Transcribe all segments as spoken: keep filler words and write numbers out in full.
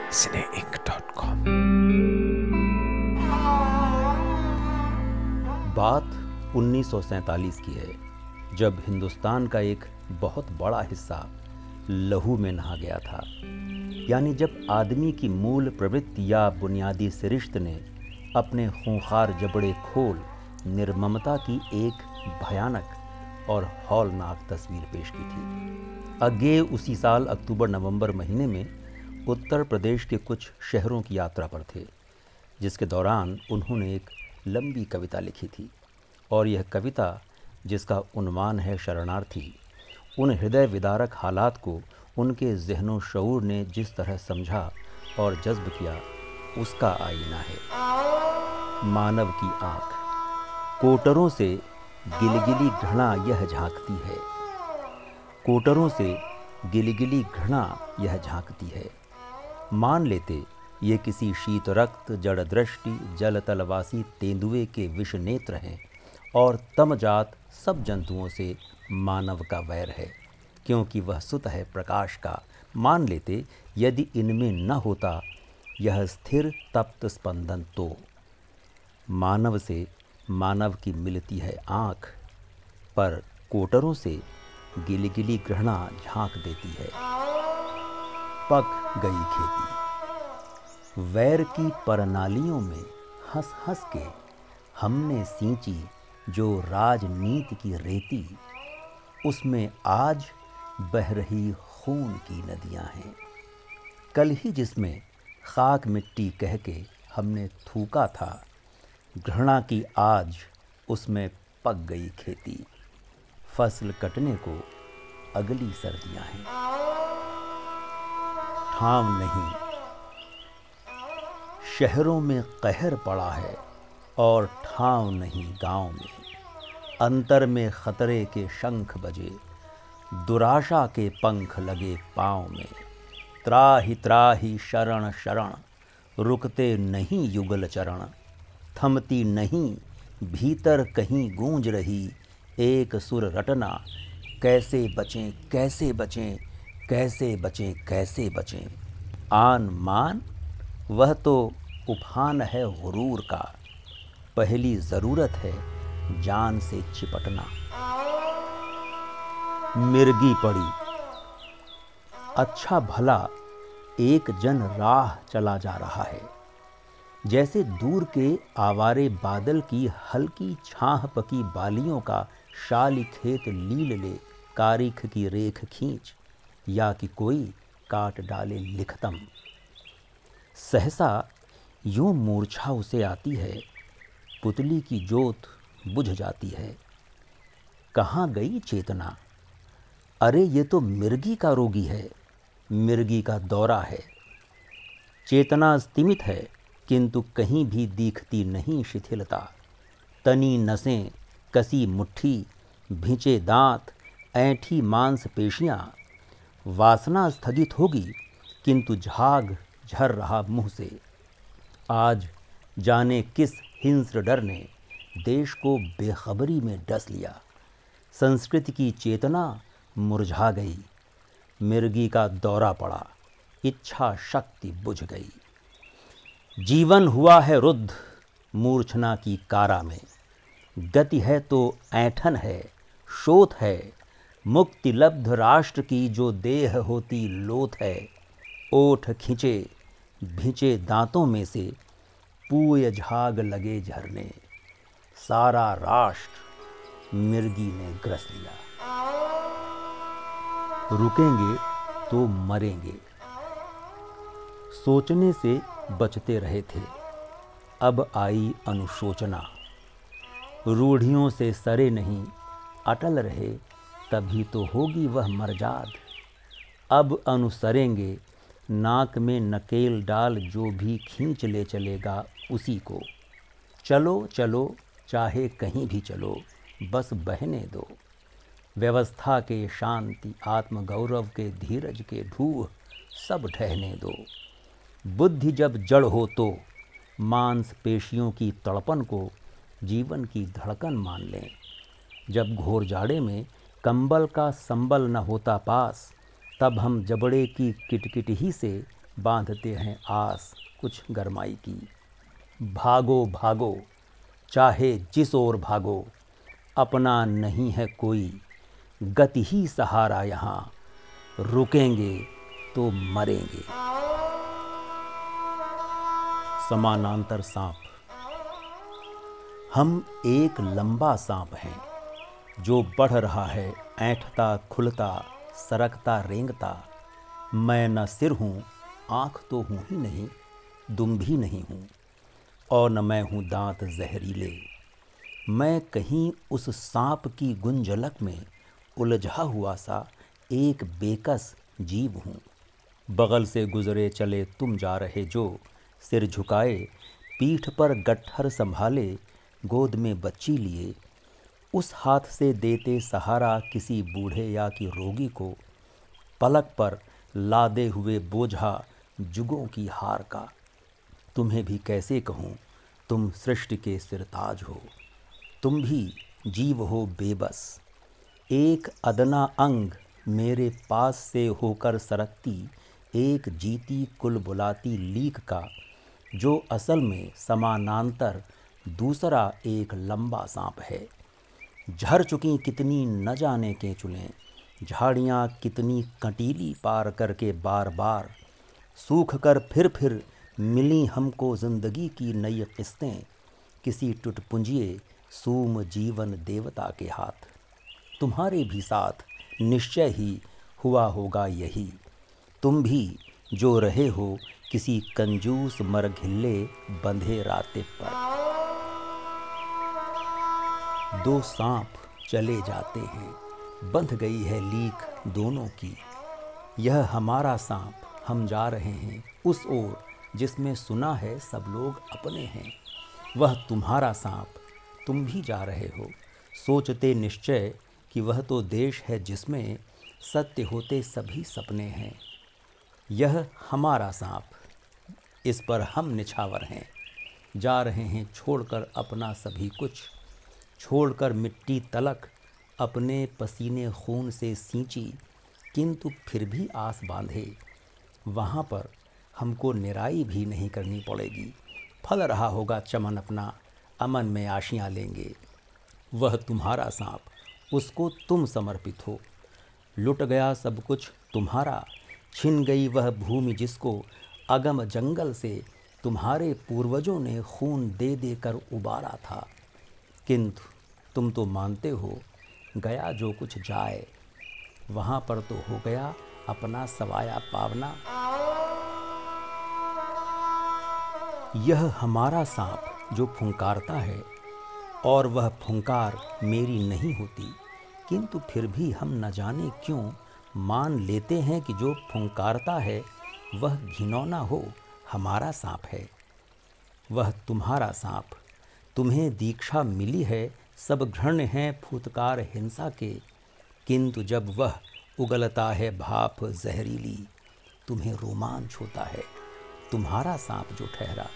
सिने ink dot com. बात उन्नीस सौ सैंतालीस की है, जब हिंदुस्तान का एक बहुत बड़ा हिस्सा लहू में नहा गया था। यानी जब आदमी की मूल प्रवृत्ति या बुनियादी सरिश्त ने अपने खूंखार जबड़े खोल निर्ममता की एक भयानक और हौलनाक तस्वीर पेश की थी। अज्ञे उसी साल अक्टूबर नवंबर महीने में उत्तर प्रदेश के कुछ शहरों की यात्रा पर थे, जिसके दौरान उन्होंने एक लंबी कविता लिखी थी। और यह कविता, जिसका उन्वान है शरणार्थी, उन हृदय विदारक हालात को उनके ज़हनो शऊर ने जिस तरह समझा और जज्ब किया, उसका आईना है। मानव की आँख कोटरों से गिलगिली घृणा यह झांकती है। कोटरों से गिलगिली घृणा यह झांकती है। मान लेते ये किसी शीत रक्त जड़ दृष्टि जल तलवासी तेंदुए के विष नेत्र हैं और तमजात सब जंतुओं से मानव का वैर है, क्योंकि वह सुत है प्रकाश का। मान लेते यदि इनमें न होता यह स्थिर तप्त स्पंदन, तो मानव से मानव की मिलती है आँख, पर कोटरों से गिलगिली घृणा झांक देती है। पक गई खेती वैर की परनालियों में, हंस हंस के हमने सींची जो राजनीति की रेती, उसमें आज बह रही खून की नदियां हैं। कल ही जिसमें खाक मिट्टी कह के हमने थूका था, घृणा की आज उसमें पक गई खेती। फसल कटने को अगली सर्दियां हैं। ठाम नहीं, शहरों में कहर पड़ा है और ठाव नहीं गांव में। अंतर में खतरे के शंख बजे, दुराशा के पंख लगे पाँव में। त्राहि त्राहि शरण शरण, रुकते नहीं युगल चरण। थमती नहीं भीतर कहीं गूंज रही एक सुर रटना। कैसे बचें कैसे बचें कैसे बचें कैसे बचें। आन मान वह तो उफान है गुरूर का, पहली ज़रूरत है जान से चिपटना। मिर्गी पड़ी अच्छा भला एक जन राह चला जा रहा है, जैसे दूर के आवारे बादल की हल्की छाह पकी बालियों का शाली खेत लील ले कारिख की रेख खींच, या कि कोई काट डाले लिखतम। सहसा यूं मूर्छा उसे आती है, पुतली की जोत बुझ जाती है। कहाँ गई चेतना? अरे ये तो मिर्गी का रोगी है, मिर्गी का दौरा है। चेतना स्तिमित है, किंतु कहीं भी दिखती नहीं शिथिलता। तनी नसें, कसी मुट्ठी, भिंचे दांत, ऐंठी मांसपेशियां। वासना स्थगित होगी, किंतु झाग झर रहा मुंह से। आज जाने किस हिंस्र डर ने देश को बेखबरी में डस लिया। संस्कृति की चेतना मुरझा गई, मिर्गी का दौरा पड़ा, इच्छा शक्ति बुझ गई। जीवन हुआ है रुद्ध मूर्छना की कारा में। गति है तो ऐंठन है, शोथ है। मुक्ति लब्ध राष्ट्र की जो देह होती लोथ है। ओठ खिंचे भिंचे दांतों में से पूय झाग लगे झरने। सारा राष्ट्र मिर्गी ने ग्रस लिया। रुकेंगे तो मरेंगे, सोचने से बचते रहे थे। अब आई अनुशोचना, रूढ़ियों से सरे नहीं, अटल रहे तभी तो होगी वह मर्जाद। अब अनुसरेंगे, नाक में नकेल डाल जो भी खींच ले चलेगा उसी को। चलो चलो चाहे कहीं भी चलो, बस बहने दो। व्यवस्था के शांति आत्मगौरव के धीरज के ढूह सब ढहने दो। बुद्धि जब जड़ हो तो मांसपेशियों की तड़पन को जीवन की धड़कन मान लें। जब घोर जाड़े में कंबल का संबल न होता पास, तब हम जबड़े की किटकिट ही से बांधते हैं आस कुछ गरमाई की। भागो भागो चाहे जिस ओर भागो, अपना नहीं है कोई, गति ही सहारा यहाँ, रुकेंगे तो मरेंगे। समानांतर सांप। हम एक लंबा सांप हैं जो बढ़ रहा है, ऐंठता खुलता सरकता रेंगता। मैं न सिर हूँ, आँख तो हूँ ही नहीं, दुम भी नहीं हूँ, और न मैं हूँ दांत जहरीले। मैं कहीं उस सांप की गुंजलक में उलझा हुआ सा एक बेकस जीव हूँ। बगल से गुजरे चले तुम जा रहे जो, सिर झुकाए पीठ पर गट्ठर संभाले, गोद में बच्ची लिए, उस हाथ से देते सहारा किसी बूढ़े या कि रोगी को, पलक पर लादे हुए बोझा जुगों की हार का। तुम्हें भी कैसे कहूँ, तुम सृष्टि के सिरताज हो, तुम भी जीव हो बेबस। एक अदना अंग मेरे पास से होकर सरकती एक जीती कुल बुलाती लीक का, जो असल में समानांतर दूसरा एक लंबा सांप है। झर चुकी कितनी न जाने के चुलें, झाड़ियाँ कितनी कंटीली पार करके बार बार, सूख कर फिर फिर मिली हमको ज़िंदगी की नई किस्तें, किसी टुटपुंजिए सूम जीवन देवता के हाथ। तुम्हारे भी साथ निश्चय ही हुआ होगा यही, तुम भी जो रहे हो किसी कंजूस मरघिल्ले बंधे रास्ते पर। दो सांप चले जाते हैं, बंध गई है लीक दोनों की। यह हमारा सांप, हम जा रहे हैं उस ओर जिसमें सुना है सब लोग अपने हैं। वह तुम्हारा सांप, तुम भी जा रहे हो, सोचते निश्चय कि वह तो देश है जिसमें सत्य होते सभी सपने हैं। यह हमारा सांप, इस पर हम निछावर हैं, जा रहे हैं छोड़कर अपना सभी कुछ, छोड़कर मिट्टी तलक अपने पसीने खून से सींची, किंतु फिर भी आस बांधे वहाँ पर हमको निराई भी नहीं करनी पड़ेगी। फल रहा होगा चमन अपना, अमन में आशियाँ लेंगे। वह तुम्हारा सांप, उसको तुम समर्पित हो। लुट गया सब कुछ तुम्हारा, छिन गई वह भूमि जिसको अगम जंगल से तुम्हारे पूर्वजों ने खून दे दे कर उबारा था। किंतु तुम तो मानते हो, गया जो कुछ जाए, वहाँ पर तो हो गया अपना सवाया पावना। यह हमारा सांप जो फुंकारता है, और वह फुंकार मेरी नहीं होती, किंतु फिर भी हम न जाने क्यों मान लेते हैं कि जो फुंकारता है वह घिनौना हो हमारा सांप है। वह तुम्हारा सांप, तुम्हें दीक्षा मिली है, सब घृण्य हैं फुतकार हिंसा के, किंतु जब वह उगलता है भाप जहरीली, तुम्हें रोमांच होता है तुम्हारा सांप जो ठहरा।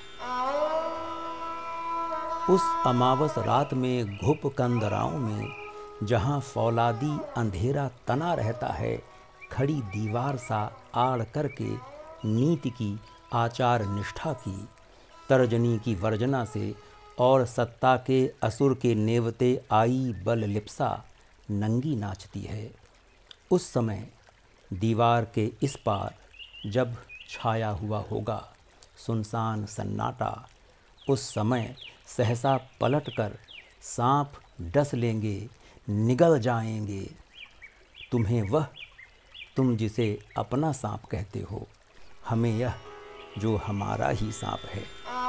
उस अमावस रात में घुप कंदराओं में, जहाँ फौलादी अंधेरा तना रहता है, खड़ी दीवार सा आड़ करके नीति की आचार निष्ठा की, तर्जनी की वर्जना से और सत्ता के असुर के नेवते आई बल लिप्सा नंगी नाचती है। उस समय दीवार के इस पार जब छाया हुआ होगा सुनसान सन्नाटा, उस समय सहसा पलटकर सांप डस लेंगे, निगल जाएंगे तुम्हें वह, तुम जिसे अपना सांप कहते हो, हमें यह जो हमारा ही सांप है।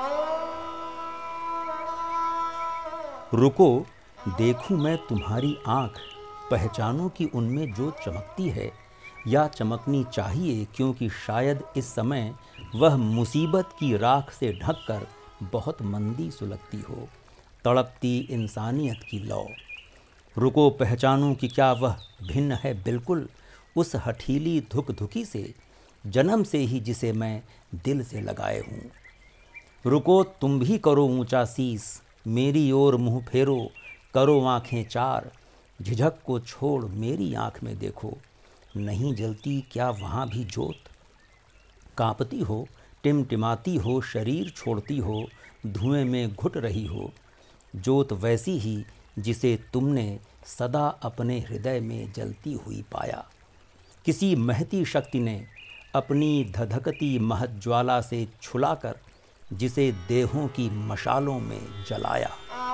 रुको, देखूं मैं तुम्हारी आँख, पहचानूं कि उनमें जो चमकती है या चमकनी चाहिए, क्योंकि शायद इस समय वह मुसीबत की राख से ढककर बहुत मंदी सुलगती हो, तड़पती इंसानियत की लौ। रुको, पहचानूं कि क्या वह भिन्न है बिल्कुल उस हठीली धुक धुकी से, जन्म से ही जिसे मैं दिल से लगाए हूँ। रुको, तुम भी करो ऊंचा शीस, मेरी ओर मुँह फेरो, करो आँखें चार, झिझक को छोड़ मेरी आँख में देखो, नहीं जलती क्या वहाँ भी जोत। कांपती हो, टिमटिमाती हो, शरीर छोड़ती हो, धुएं में घुट रही हो, जोत वैसी ही जिसे तुमने सदा अपने हृदय में जलती हुई पाया। किसी महती शक्ति ने अपनी धधकती महज्ज्वाला से छुलाकर जिसे देहों की मशालों में जलाया।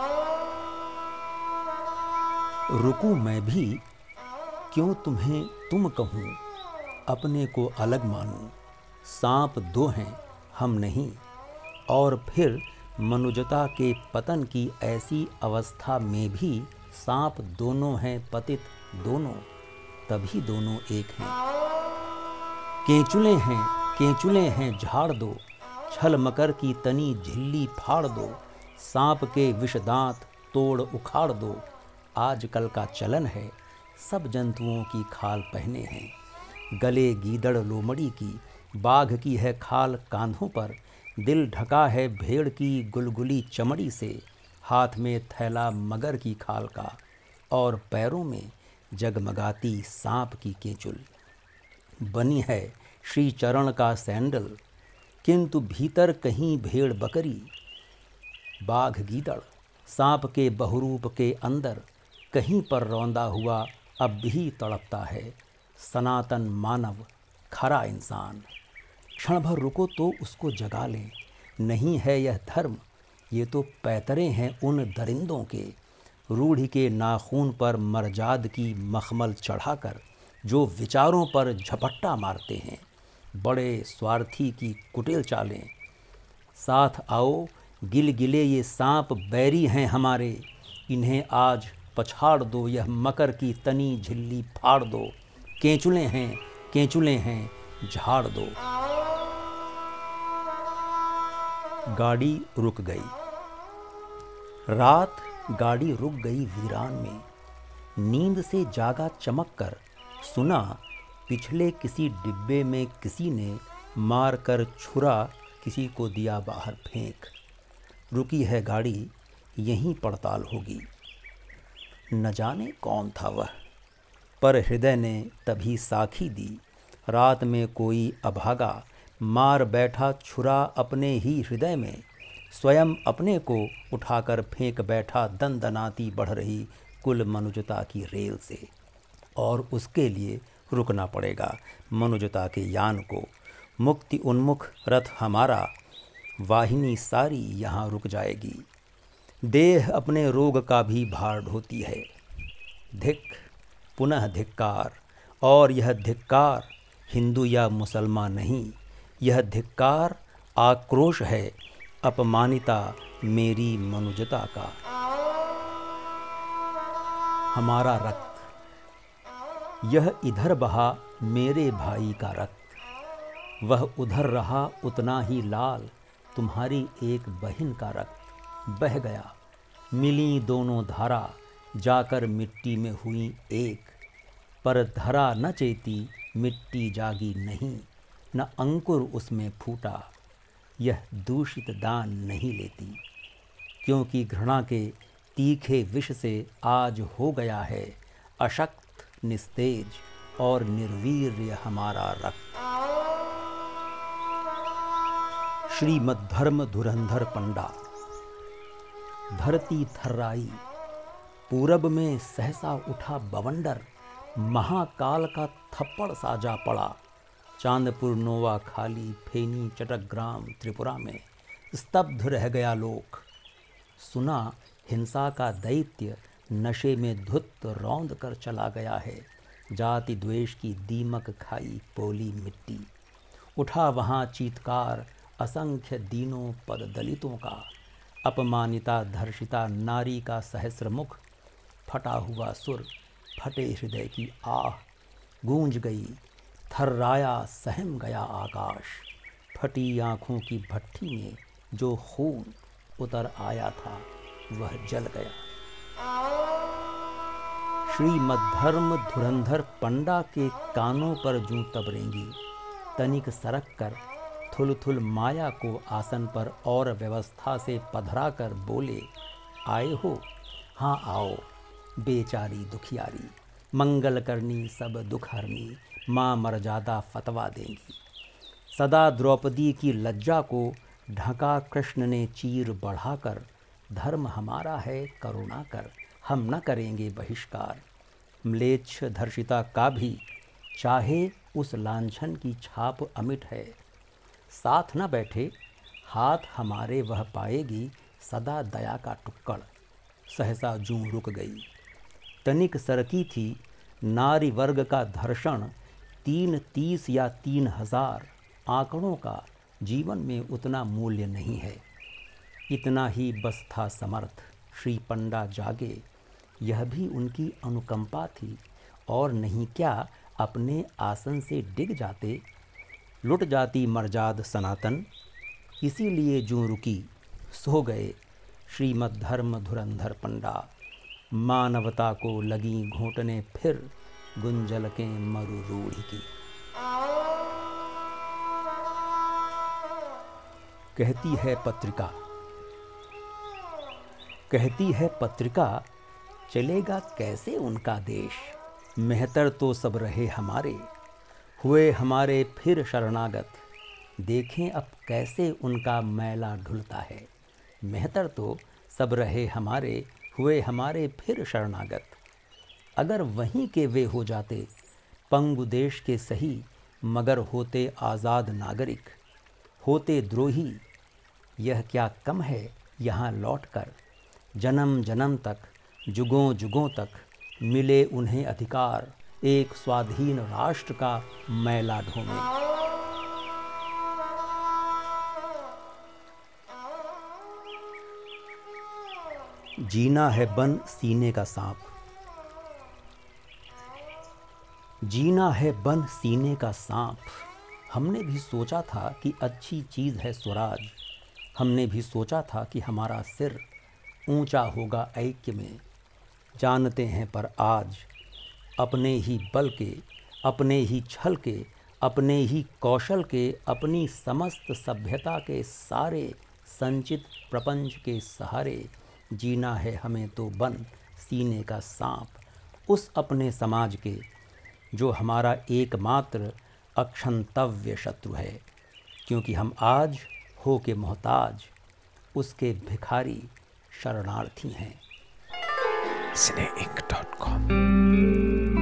रुकूं मैं भी, क्यों तुम्हें तुम कहूँ, अपने को अलग मानूं, सांप दो हैं हम नहीं। और फिर मनुजता के पतन की ऐसी अवस्था में भी सांप दोनों हैं पतित दोनों, तभी दोनों एक हैं। केंचुले हैं केंचुले हैं झाड़ दो, छल मकर की तनी झिल्ली फाड़ दो, सांप के विषदांत तोड़ उखाड़ दो। आजकल का चलन है सब जंतुओं की खाल पहने हैं, गले गीदड़ लोमड़ी की, बाघ की है खाल कांधों पर, दिल ढका है भेड़ की गुलगुली चमड़ी से, हाथ में थैला मगर की खाल का, और पैरों में जगमगाती सांप की केंचुल। बनी है श्री चरण का सैंडल, किंतु भीतर कहीं भेड़ बकरी, बाघ गीदड़, सांप के बहुरूप के अंदर कहीं पर रौंदा हुआ अब भी तड़पता है सनातन मानव, खरा इंसान। क्षण भर रुको तो उसको जगा लें, नहीं है यह धर्म, ये तो पैतरे हैं उन दरिंदों के, रूढ़ी के नाखून पर मरजाद की मखमल चढ़ाकर जो विचारों पर झपट्टा मारते हैं। बड़े स्वार्थी की कुटिल चालें, साथ आओ गिल गिले ये सांप बैरी हैं हमारे, इन्हें आज पछाड़ दो, यह मकर की तनी झिल्ली फाड़ दो, केंचुले हैं केंचुले हैं झाड़ दो। गाड़ी रुक गई। रात गाड़ी रुक गई वीरान में। नींद से जागा चमक कर सुना पिछले किसी डिब्बे में किसी ने मार कर छुरा किसी को दिया बाहर फेंक। रुकी है गाड़ी, यहीं पड़ताल होगी। न जाने कौन था वह, पर हृदय ने तभी साखी दी। रात में कोई अभागा मार बैठा छुरा अपने ही हृदय में, स्वयं अपने को उठाकर फेंक बैठा दनदनाती बढ़ रही कुल मनुजता की रेल से। और उसके लिए रुकना पड़ेगा मनुजता के यान को। मुक्ति उन्मुख रथ हमारा, वाहिनी सारी यहाँ रुक जाएगी। देह अपने रोग का भी भार ढोती है। धिक, पुनः धिक्कार, और यह धिक्कार हिंदू या मुसलमान नहीं, यह धिक्कार आक्रोश है अपमानिता मेरी मनुजता का। हमारा रक्त, यह इधर बहा मेरे भाई का रक्त, वह उधर रहा उतना ही लाल तुम्हारी एक बहन का रक्त। बह गया, मिली दोनों धारा, जाकर मिट्टी में हुई एक, पर धरा न चेती मिट्टी जागी नहीं, न अंकुर उसमें फूटा, यह दूषित दान नहीं लेती। क्योंकि घृणा के तीखे विष से आज हो गया है अशक्त, निस्तेज और निर्वीर्य हमारा रक्त। श्रीमद्धर्म धुरंधर पंडा। धरती थर्राई, पूरब में सहसा उठा बवंडर, महाकाल का थप्पड़ साजा पड़ा। चांदपुर, नोवा खाली, फेनी, चटकग्राम, त्रिपुरा में स्तब्ध रह गया लोक। सुना हिंसा का दैत्य नशे में धुत रौंद कर चला गया है। जाति द्वेष की दीमक खाई पोली मिट्टी। उठा वहाँ चीत्कार असंख्य दीनों पद दलितों का। अपमानिता धर्षिता नारी का सहस्र मुख। फटा हुआ सुर, फटे हृदय की आह, गूंज गई, थर्राया सहम गया आकाश। फटी आँखों की भट्ठी में जो खून उतर आया था वह जल गया। श्रीमद्धर्म धुरंधर पंडा के कानों पर जूं तबरेंगी। तनिक सरक कर थुल थुल माया को आसन पर और व्यवस्था से पधरा कर बोले, आए हो? हाँ आओ, बेचारी दुखियारी, मंगल करनी सब दुख हरनी, माँ मर्यादा फतवा देंगी। सदा द्रौपदी की लज्जा को ढका कृष्ण ने चीर बढ़ाकर, धर्म हमारा है करुणा कर, हम न करेंगे बहिष्कार। म्लेच्छ धर्षिता का भी चाहे उस लांछन की छाप अमिट है, साथ न बैठे हाथ हमारे वह पाएगी, सदा दया का टुक्कड़। सहसा जूं रुक गई, तनिक सरकी थी नारी वर्ग का धर्षण, तीन तीस या तीन हजार आंकड़ों का जीवन में उतना मूल्य नहीं है। इतना ही बस था समर्थ, श्री पंडा जागे, यह भी उनकी अनुकंपा थी, और नहीं क्या अपने आसन से डिग जाते, लुट जाती मर्जाद सनातन। इसीलिए जो रुकी सो गए श्रीमद्धर्म धुरंधर पंडा, मानवता को लगी घोंटने फिर गुंजल के मरु रूढ़ी की। कहती है पत्रिका, कहती है पत्रिका, चलेगा कैसे उनका देश, मेहतर तो सब रहे हमारे, हुए हमारे फिर शरणागत, देखें अब कैसे उनका मैला ढुलता है। मेहतर तो सब रहे हमारे, हुए हमारे फिर शरणागत, अगर वहीं के वे हो जाते पंगु देश के सही, मगर होते आज़ाद नागरिक, होते द्रोही, यह क्या कम है यहाँ लौटकर, जन्म जन्म तक जुगों जुगों तक मिले उन्हें अधिकार, एक स्वाधीन राष्ट्र का मैला ढोने। जीना है बन सीने का सांप, जीना है बन सीने का सांप। हमने भी सोचा था कि अच्छी चीज़ है स्वराज, हमने भी सोचा था कि हमारा सिर ऊंचा होगा ऐक्य में, जानते हैं पर आज अपने ही बल के, अपने ही छल के, अपने ही कौशल के, अपनी समस्त सभ्यता के सारे संचित प्रपंच के सहारे जीना है हमें तो बन सीने का सांप, उस अपने समाज के जो हमारा एकमात्र अक्षंतव्य शत्रु है, क्योंकि हम आज हो के मोहताज उसके भिखारी शरणार्थी हैं। सिने इंक डॉट कॉम